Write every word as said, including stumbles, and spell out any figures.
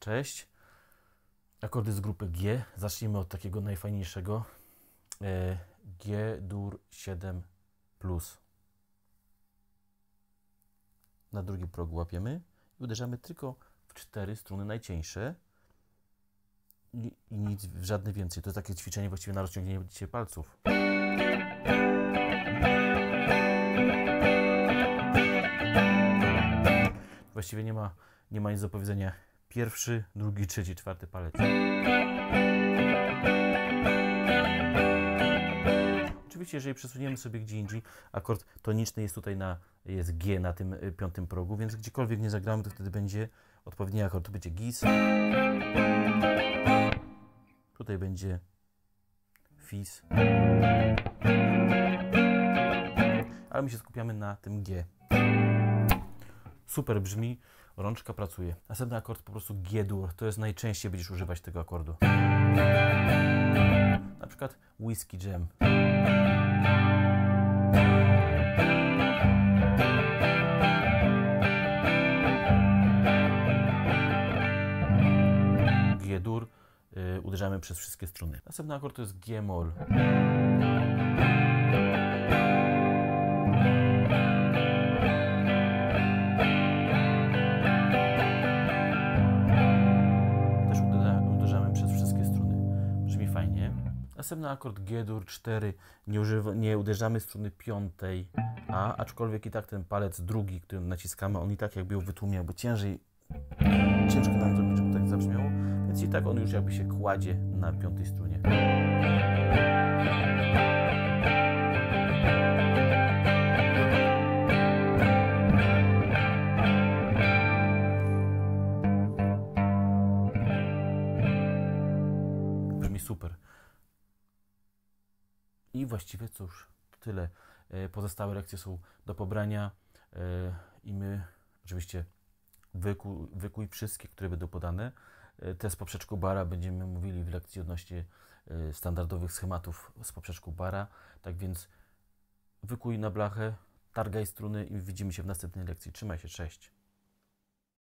Cześć. Akordy z grupy G. Zacznijmy od takiego najfajniejszego. E, G dur siedem plus. Na drugi próg łapiemy i uderzamy tylko w cztery struny najcieńsze i, i nic, w żadne więcej. To jest takie ćwiczenie właściwie na rozciągnięcie palców. Właściwie nie ma, nie ma nic do powiedzenia. Pierwszy, drugi, trzeci, czwarty palec. Oczywiście, jeżeli przesuniemy sobie gdzie indziej, akord toniczny jest tutaj na, jest G na tym piątym progu, więc gdziekolwiek nie zagramy, to wtedy będzie odpowiedni akord. Tu będzie gis. Tutaj będzie fis. Ale my się skupiamy na tym G. Super brzmi, rączka pracuje. Następny akord po prostu G-dur. To jest najczęściej będziesz używać tego akordu. Na przykład Whisky Jam. G-dur. Yy, uderzamy przez wszystkie struny. Następny akord to jest G-moll. Następny akord G-dur cztery, nie, używa, nie uderzamy struny piątej A, aczkolwiek i tak ten palec drugi, który naciskamy, on i tak jakby ją wytłumiał, bo ciężej, ciężko nam zrobić, żeby tak zabrzmiało, więc i tak on już jakby się kładzie na piątej strunie. Brzmi super. I właściwie cóż, tyle. Pozostałe lekcje są do pobrania i my oczywiście wykuj, wykuj wszystkie, które będą podane. Te z poprzeczką bara będziemy mówili w lekcji odnośnie standardowych schematów z poprzeczką bara. Tak więc wykuj na blachę, targaj struny i widzimy się w następnej lekcji. Trzymaj się, cześć.